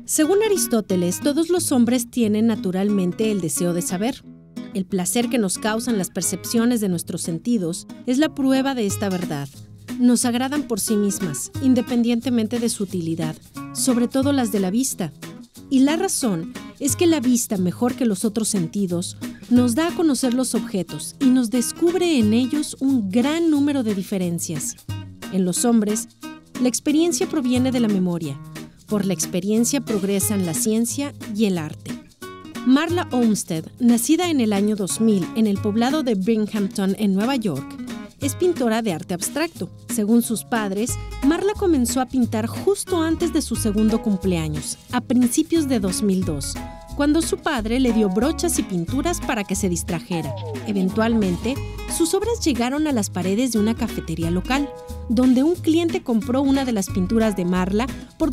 Según Aristóteles, todos los hombres tienen naturalmente el deseo de saber. El placer que nos causan las percepciones de nuestros sentidos es la prueba de esta verdad. Nos agradan por sí mismas, independientemente de su utilidad, sobre todo las de la vista. Y la razón es que la vista, mejor que los otros sentidos, nos da a conocer los objetos y nos descubre en ellos un gran número de diferencias. En los hombres, la experiencia proviene de la memoria. Por la experiencia progresan la ciencia y el arte. Marla Olmsted, nacida en el año 2000 en el poblado de Binghamton, en Nueva York, es pintora de arte abstracto. Según sus padres, Marla comenzó a pintar justo antes de su segundo cumpleaños, a principios de 2002, cuando su padre le dio brochas y pinturas para que se distrajera. Eventualmente, sus obras llegaron a las paredes de una cafetería local, donde un cliente compró una de las pinturas de Marla por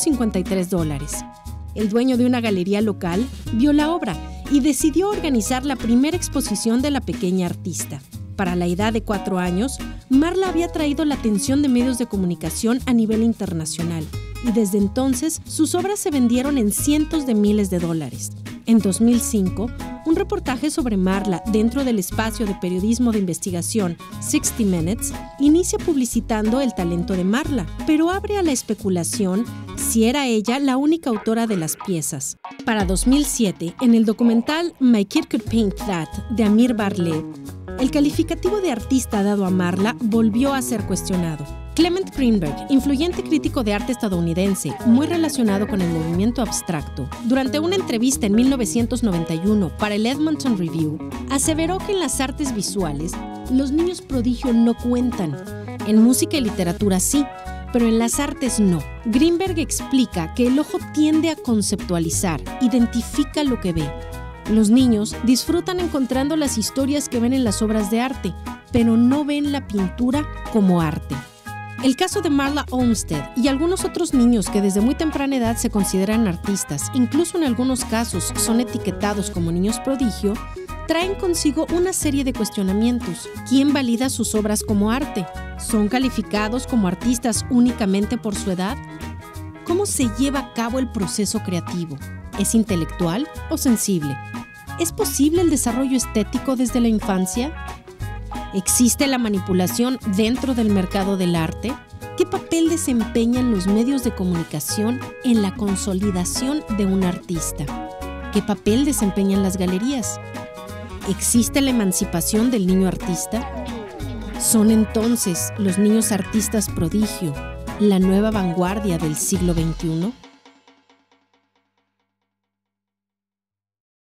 $253. El dueño de una galería local vio la obra y decidió organizar la primera exposición de la pequeña artista. Para la edad de 4 años, Marla había atraído la atención de medios de comunicación a nivel internacional y desde entonces sus obras se vendieron en cientos de miles de dólares. En 2005, un reportaje sobre Marla dentro del espacio de periodismo de investigación 60 Minutes inicia publicitando el talento de Marla, pero abre a la especulación si era ella la única autora de las piezas. Para 2007, en el documental My Kid Could Paint That de Amir Bar-Lev, el calificativo de artista dado a Marla volvió a ser cuestionado. Clement Greenberg, influyente crítico de arte estadounidense, muy relacionado con el movimiento abstracto, durante una entrevista en 1991 para el Edmonton Review, aseveró que en las artes visuales, los niños prodigio no cuentan. En música y literatura sí, pero en las artes no. Greenberg explica que el ojo tiende a conceptualizar, identifica lo que ve. Los niños disfrutan encontrando las historias que ven en las obras de arte, pero no ven la pintura como arte. El caso de Marla Olmsted y algunos otros niños que desde muy temprana edad se consideran artistas, incluso en algunos casos son etiquetados como niños prodigio, traen consigo una serie de cuestionamientos. ¿Quién valida sus obras como arte? ¿Son calificados como artistas únicamente por su edad? ¿Cómo se lleva a cabo el proceso creativo? ¿Es intelectual o sensible? ¿Es posible el desarrollo estético desde la infancia? ¿Existe la manipulación dentro del mercado del arte? ¿Qué papel desempeñan los medios de comunicación en la consolidación de un artista? ¿Qué papel desempeñan las galerías? ¿Existe la emancipación del niño artista? ¿Son entonces los niños artistas prodigio la nueva vanguardia del siglo XXI?